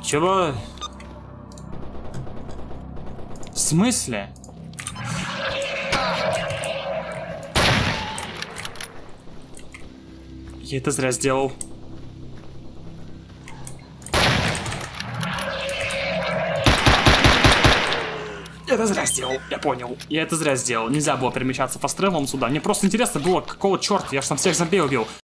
Чего? В смысле? Я это зря сделал. Я это зря сделал, я понял. Я это зря сделал. Нельзя было перемещаться фастревелом сюда. Мне просто интересно было, какого черта, я ж там всех зомби убил.